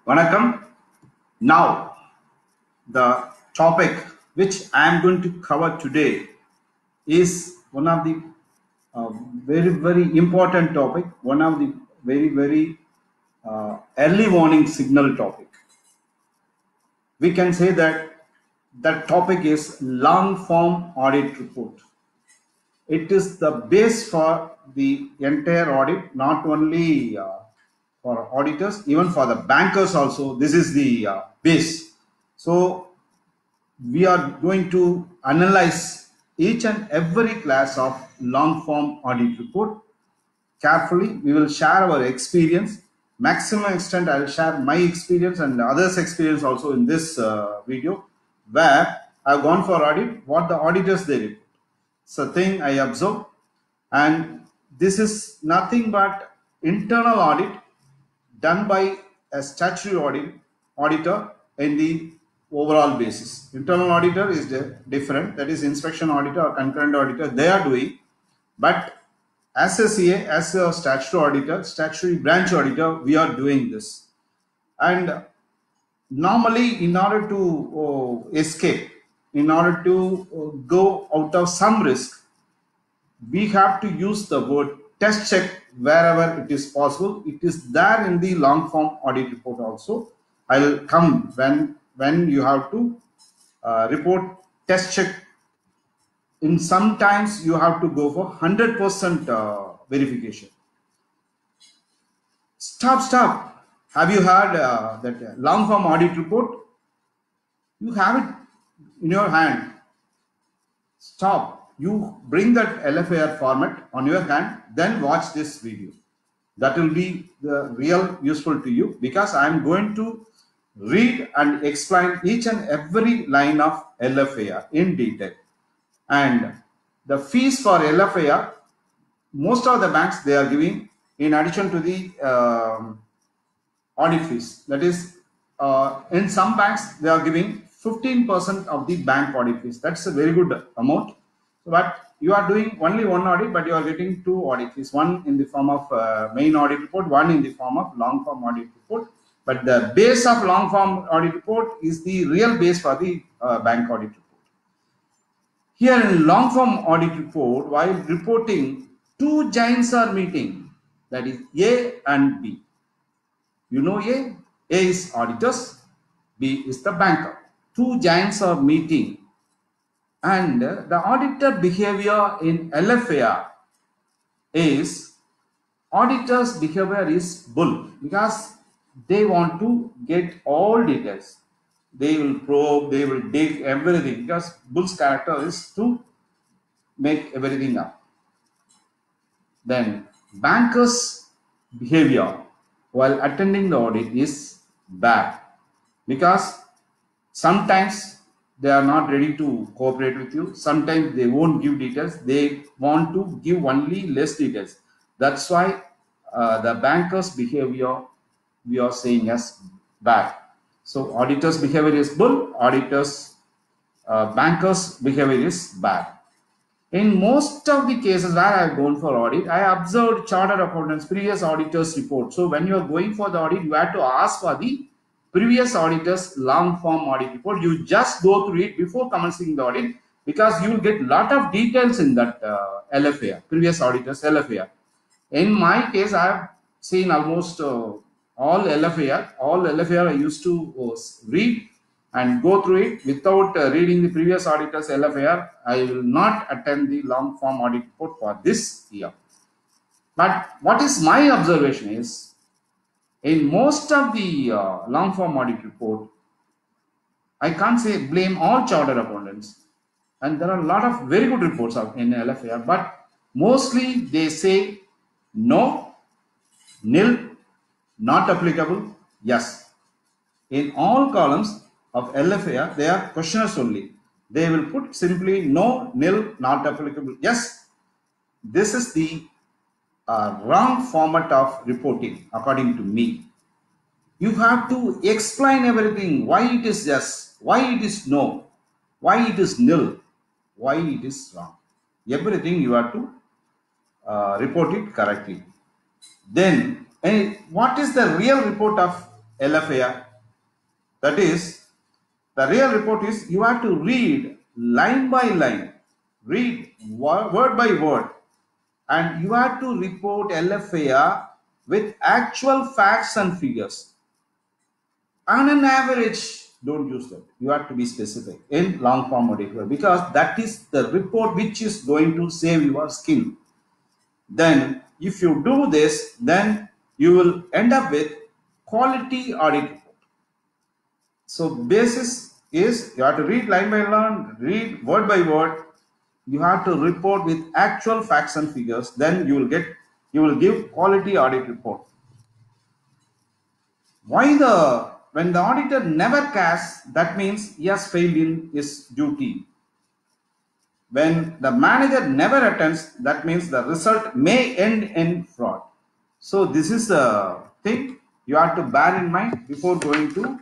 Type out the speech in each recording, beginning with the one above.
Vanakkam. Now, the topic which I am going to cover today is one of the uh, very important topic, one of the very early warning signal topic. We can say that that topic is long form audit report. It is the base for the entire audit, not only for auditors, even for the bankers also. This is the base. So we are going to analyze each and every class of long form audit report carefully. We will share our experience. Maximum extent, I will share my experience and others' experience also in this video, where I've gone for audit, what the auditors they report. So thing I observed, and this is nothing but internal audit done by a statutory auditor in the overall basis. Internal auditor is different, that is inspection auditor or concurrent auditor, they are doing. But as a CA, as a statutory auditor, statutory branch auditor, we are doing this. And normally, in order to escape, in order to go out of some risk, we have to use the word test check wherever it is possible. It is there in the long form audit report also. I will come when you have to report test check. In sometimes you have to go for 100% verification. Stop. Have you heard that long form audit report? You have it in your hand. Stop. You bring that LFAR format on your hand, then watch this video. That will be the real useful to you, because I am going to read and explain each and every line of LFAR in detail. And the fees for LFAR, most of the banks they are giving in addition to the audit fees. That is, in some banks they are giving 15% of the bank audit fees. That's a very good amount. But you are doing only one audit, but you are getting two audit fees, one in the form of main audit report, one in the form of long form audit report. But the base of long form audit report is the real base for the bank audit report. Here in long form audit report, while reporting, two giants are meeting, that is A and B. You know A is auditors, B is the banker. Two giants are meeting, and the auditor behavior in LFAR is, auditors behavior is bull, because they want to get all details. They will probe, they will dig everything, because bull's character is to make everything up. Then bankers' behavior while attending the audit is bad, because sometimes they are not ready to cooperate with you. Sometimes they won't give details. They want to give only less details. That's why the bankers' behavior we are saying as bad. So auditors' behavior is bull, bankers' behavior is bad. In most of the cases where I have gone for audit, I observed chartered accountants, previous auditors report. So when you are going for the audit, you have to ask for the previous auditors long form audit report. You just go through it before commencing the audit, because you will get lot of details in that LFAR, previous auditors LFAR. In my case, I have seen almost all LFAR I used to read and go through it. Without reading the previous auditors LFAR, I will not attend the long form audit report for this year. But what is my observation is, in most of the long form audit report, I can't say blame all chartered accountants, and there are a lot of very good reports in LFAR, but mostly they say no, nil, not applicable, yes. In all columns of LFAR, they are questioners only. They will put simply no, nil, not applicable, yes. This is the wrong format of reporting according to me. You have to explain everything, why it is yes, why it is no, why it is nil, why it is wrong. Everything you have to report it correctly. Then what is the real report of LFAR. That is, the real report is you have to read line by line, read word by word, and you have to report LFAR with actual facts and figures. On an average, don't use that. You have to be specific in long form audit because that is the report which is going to save your skin. Then if you do this, then you will end up with quality audit report. So basis is you have to read line by line, read word by word. You have to report with actual facts and figures. Then you will give quality audit report. When the auditor never casts, that means he has failed in his duty. When the manager never attends, that means the result may end in fraud. So this is the thing you have to bear in mind before going to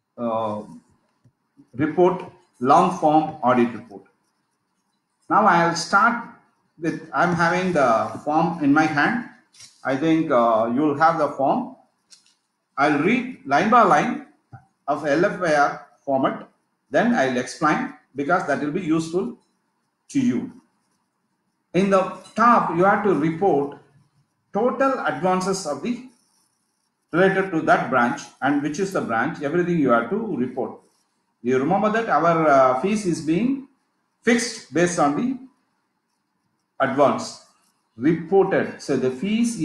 report long form audit report. Now I'll start with, I'm having the form in my hand. I think you'll have the form. I'll read line by line of LFAR format. Then I'll explain because that will be useful to you. In the top, you have to report total advances of the related to that branch and which is the branch. Everything you have to report. You remember that our fees is being fixed based on the advance reported. So the fees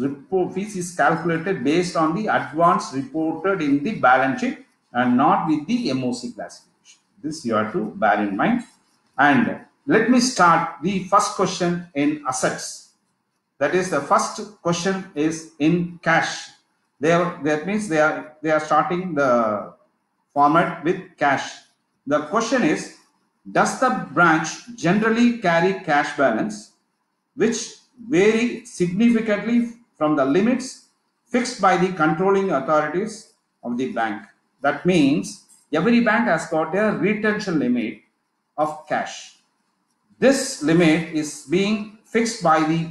is calculated based on the advance reported in the balance sheet and not with the MOC classification. This you have to bear in mind. And let me start the first question in assets. That is, the first question is in cash. That means they are starting the format with cash. The question is, does the branch generally carry cash balance which vary significantly from the limits fixed by the controlling authorities of the bank? That means every bank has got a retention limit of cash. This limit is being fixed by the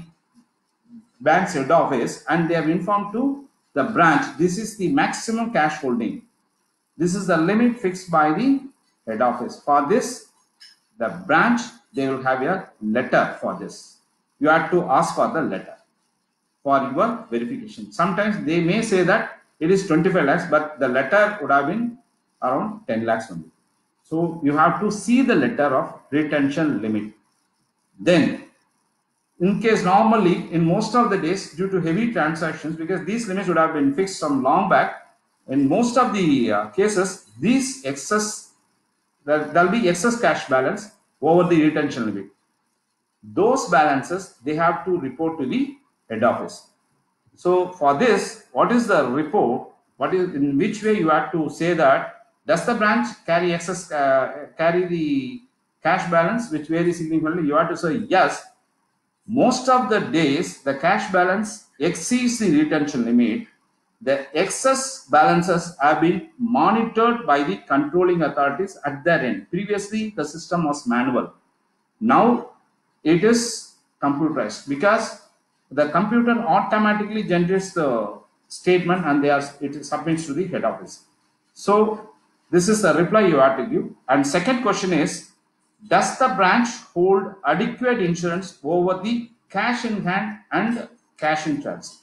bank's head office and they have informed to the branch, this is the maximum cash holding. This is the limit fixed by the head office. For this, the branch, they will have a letter for this. You have to ask for the letter for your verification. Sometimes they may say that it is 25 lakhs, but the letter would have been around 10 lakhs only. So you have to see the letter of retention limit. Then, in case normally, in most of the days, due to heavy transactions, because these limits would have been fixed some long back, in most of the cases, these excess, there will be excess cash balance over the retention limit. Those balances, they have to report to the head office. So for this, what is the report? What is, in which way you have to say that, does the branch carry excess, carry the cash balance which varies significantly? You have to say yes. Most of the days, the cash balance exceeds the retention limit. The excess balances have been monitored by the controlling authorities at their end. Previously, the system was manual. Now, it is computerized because the computer automatically generates the statement and it submits to the head office. So, this is the reply you have to give. And second question is, does the branch hold adequate insurance over the cash in hand and cash in transit?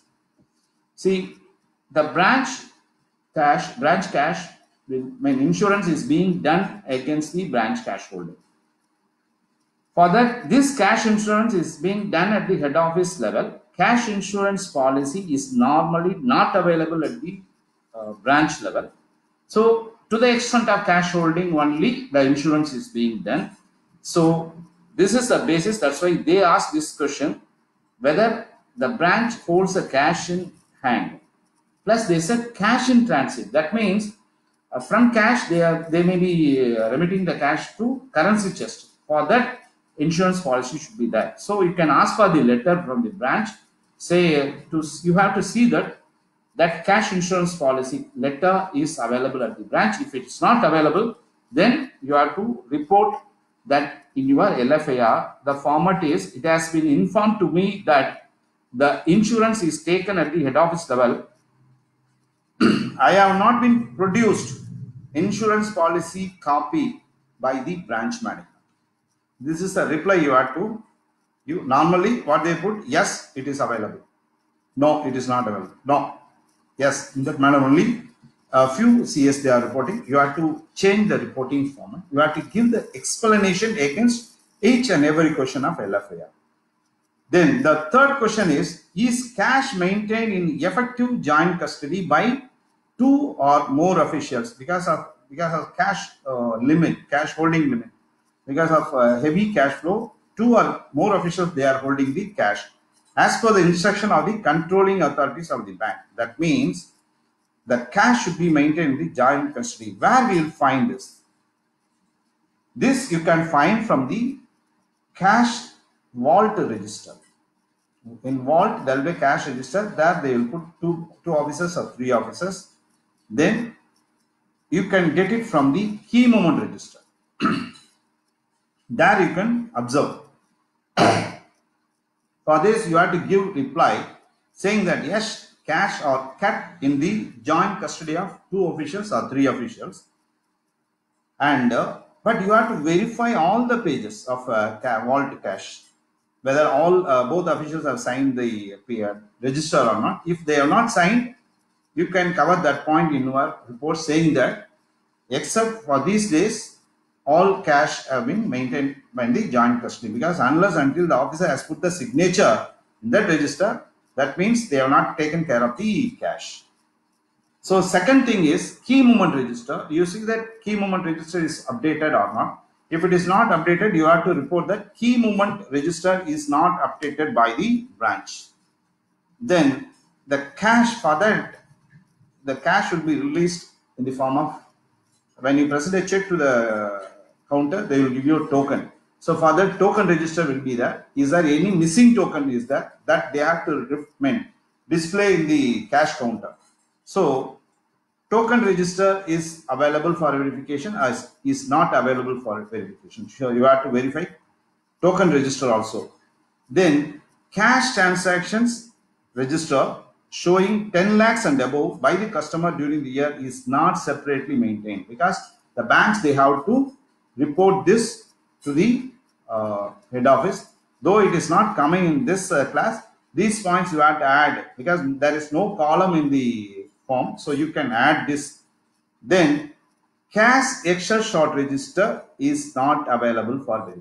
See, the branch cash, when insurance is being done against the branch cash holding. For that, this cash insurance is being done at the head office level. Cash insurance policy is normally not available at the branch level. So, to the extent of cash holding only, the insurance is being done. So, this is the basis. That's why they ask this question, whether the branch holds a cash in hand. Plus, they said cash in transit. That means from cash, they may be remitting the cash to currency chest. For that, insurance policy should be there. So, you can ask for the letter from the branch. Say, you have to see that cash insurance policy letter is available at the branch. If it is not available, then you have to report that in your LFAR. The format is, it has been informed to me that the insurance is taken at the head office level I have not been produced insurance policy copy by the branch manager. This is the reply you have to. You normally what they put, yes, it is available. No, it is not available. No, yes, in that manner only. A few CS they are reporting. You have to change the reporting format. You have to give the explanation against each and every question of LFAR. Then the third question is cash maintained in effective joint custody by two or more officials because of cash limit, cash holding limit, because of heavy cash flow, two or more officials they are holding the cash as per the instruction of the controlling authorities of the bank. That means the cash should be maintained in the joint custody. Where we will find this? This you can find from the cash vault register. In vault, there will be a cash register. There they will put two officers or three officers. Then you can get it from the key moment register. There you can observe. For this, you have to give reply saying that yes, cash are kept in the joint custody of two officials or three officials. And but you have to verify all the pages of vault cash, whether all both officials have signed the register or not. If they have not signed, you can cover that point in your report saying that except for these days, all cash have been maintained by the joint custody, because unless until the officer has put the signature in that register, that means they have not taken care of the cash. So second thing is key moment register. You see that key moment register is updated or not. If it is not updated, you have to report that key moment register is not updated by the branch. Then the cash for that, the cash should be released in the form of, when you present a check to the counter, they will give you a token. So for that token register will be there. Is there any missing token is that they have to display in the cash counter. So token register is available for verification as is not available for verification. So you have to verify token register also. Then cash transactions register showing 10 lakhs and above by the customer during the year is not separately maintained, because the banks, they have to report this to the head office. Though it is not coming in this class, these points you have to add, because there is no column in the form, so you can add this. Then cash excess short register is not available for verification.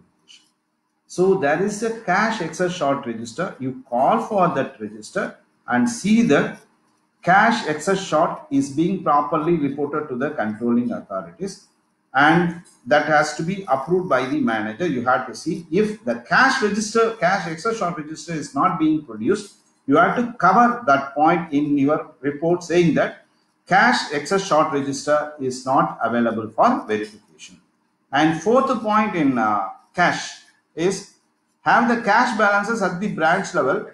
So there is a cash excess short register. You call for that register and see that cash excess short is being properly reported to the controlling authorities, and that has to be approved by the manager. You have to see if the cash excess short register is not being produced. You have to cover that point in your report saying that cash excess short register is not available for verification. And fourth point in cash is have the cash balances at the branch level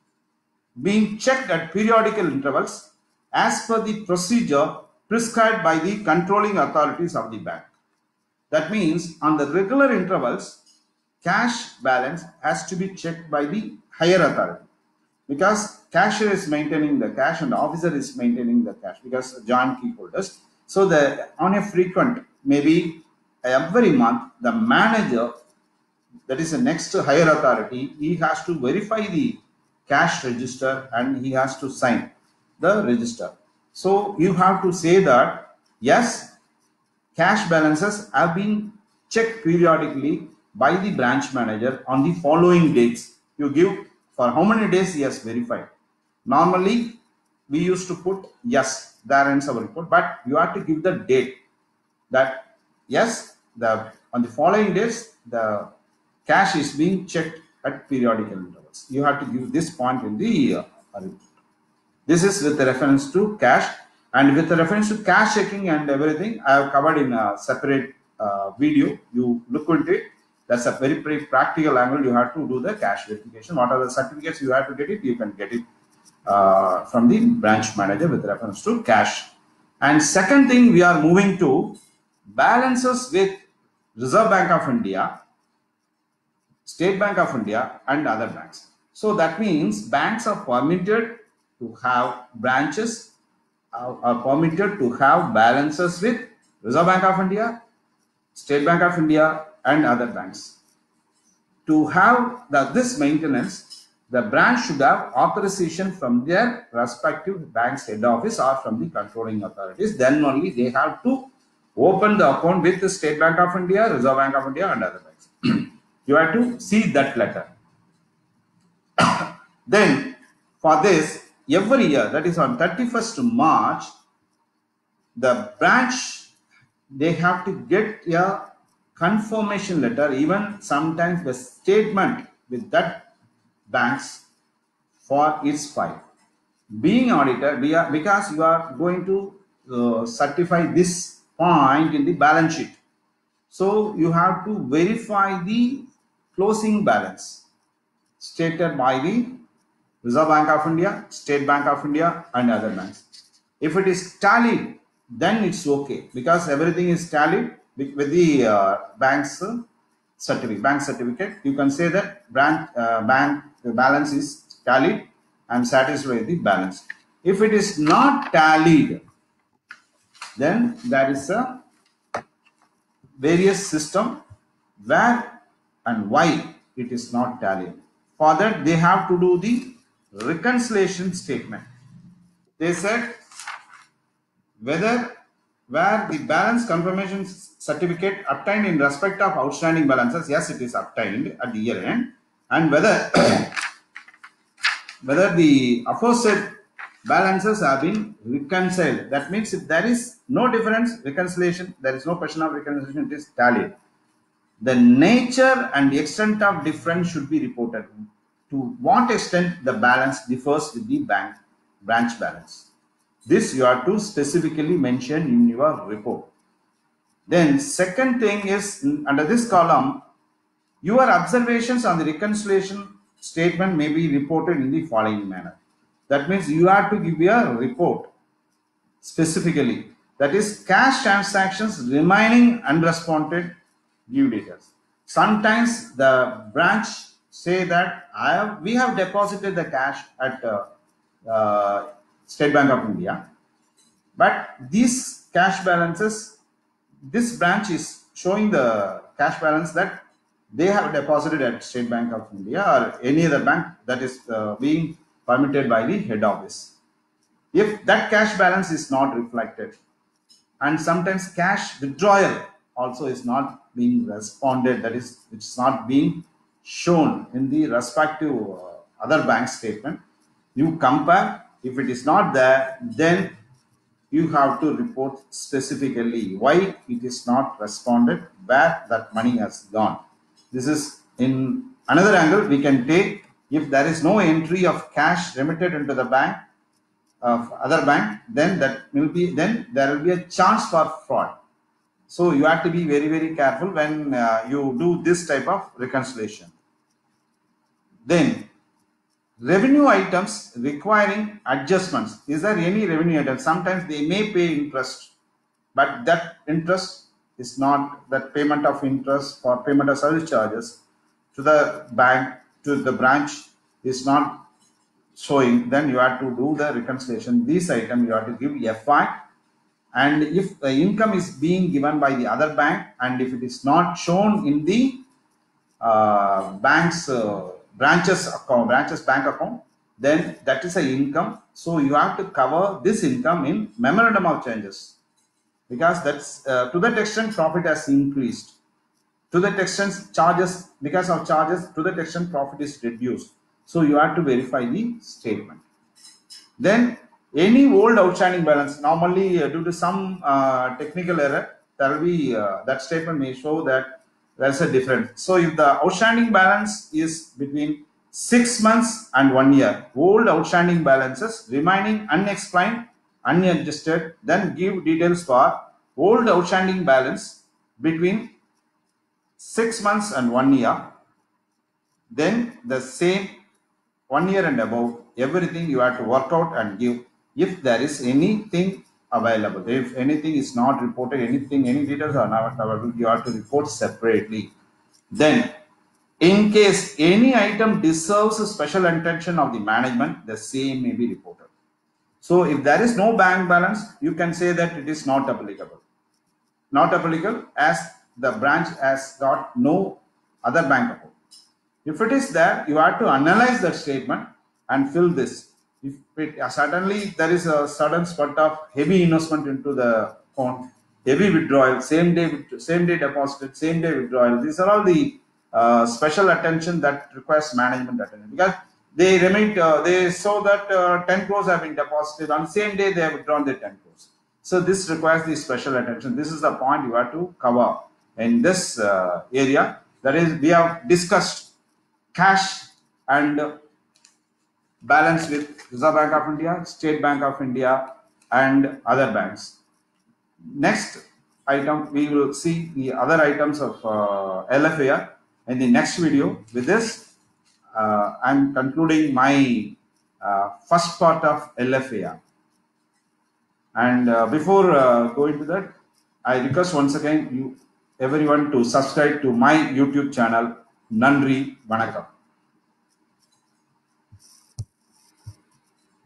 being checked at periodical intervals as per the procedure prescribed by the controlling authorities of the bank. That means on the regular intervals, cash balance has to be checked by the higher authority, because cashier is maintaining the cash and the officer is maintaining the cash, because joint key holders. So on a frequent, maybe every month, the manager, that is the next higher authority, he has to verify the cash register and he has to sign the register. So you have to say that yes, cash balances have been checked periodically by the branch manager on the following dates. You give for how many days he has verified. Normally we used to put yes, there ends our report, but you have to give the date that yes, on the following days the cash is being checked at periodical intervals. You have to give this point in the report. This is with reference to cash, and with reference to cash checking and everything, I have covered in a separate video. You look into it. That's a very practical angle. You have to do the cash verification. What are the certificates you have to get it? You can get it from the branch manager with reference to cash. And second thing, we are moving to balances with Reserve Bank of India, State Bank of India and other banks. So that means banks are permitted to have branches are permitted to have balances with Reserve Bank of India, State Bank of India, and other banks. To have this maintenance, the branch should have authorization from their respective bank's head office or from the controlling authorities. Then only they have to open the account with the State Bank of India, Reserve Bank of India, and other banks. You have to see that letter. Then, for this, every year, that is on 31st March, the branch, they have to get a confirmation letter, even sometimes the statement with that banks for its file. Being auditor, because you are going to certify this point in the balance sheet. So you have to verify the closing balance stated by the Reserve Bank of India, State Bank of India, and other banks. If it is tallied, then it's okay, because everything is tallied with the bank's bank certificate. You can say that bank balance is tallied. I am satisfied with the balance. If it is not tallied, then there is a various system where and why it is not tallied. For that, they have to do the reconciliation statement. They said where the balance confirmation certificate obtained in respect of outstanding balances, yes, it is obtained at the year end, and whether the aforesaid balances have been reconciled. That means if there is no difference, reconciliation, there is no question of reconciliation, it is tallied. The nature and the extent of difference should be reported. To what extent the balance differs with the branch balance. This you have to specifically mention in your report. Then second thing is, under this column, your observations on the reconciliation statement may be reported in the following manner. That means you have to give a report specifically. That is, cash transactions remaining unresponded, give details. Sometimes the branch say that we have deposited the cash at State Bank of India, but these cash balances, this branch is showing the cash balance that they have deposited at State Bank of India or any other bank that is being permitted by the head office. If that cash balance is not reflected, and sometimes cash withdrawal also is not being responded, that is, it's not being shown in the respective other bank statement, you compare. If it is not there, then you have to report specifically why it is not responded, where that money has gone. This is in another angle we can take. If there is no entry of cash remitted into the bank of other bank, then there will be a chance for fraud. So you have to be very, very careful when you do this type of reconciliation. Then revenue items requiring adjustments. Is there any revenue item? Sometimes they may pay interest, but that interest is not, that payment of interest for payment of service charges to the bank, to the branch is not showing. Then you have to do the reconciliation. This item you have to give FI. And if the income is being given by the other bank, and if it is not shown in the bank's branches bank account, then that is an income. So you have to cover this income in memorandum of changes, because that's to that extent profit has increased. To that extent charges, because of charges, to that extent profit is reduced. So you have to verify the statement. Then any old outstanding balance, normally due to some technical error, there will be that statement may show that there's a difference. So if the outstanding balance is between 6 months and 1 year, old outstanding balances remaining unexplained, unadjusted, then give details for old outstanding balance between 6 months and 1 year. Then the same 1 year and above, everything you have to work out and give. If there is anything available, if anything is not reported, any details are not available, you have to report separately. Then, in case any item deserves a special attention of the management, the same may be reported. So if there is no bank balance, you can say that it is not applicable. Not applicable as the branch has got no other bank account. If it is there, you have to analyze that statement and fill this. If it, suddenly there is a sudden spurt of heavy investment into the account, heavy withdrawal, same day deposit, same day withdrawal. These are all the special attention that requires management attention, because they they saw that 10 crores have been deposited on the same day they have withdrawn their 10 crores. So this requires the special attention. This is the point you have to cover in this area. That is, we have discussed cash and balance with Reserve Bank of India, State Bank of India, and other banks. Next item, we will see the other items of LFAR in the next video. With this, I am concluding my first part of LFAR. And before going to that, I request once again everyone to subscribe to my YouTube channel. Nandri Vanakkam.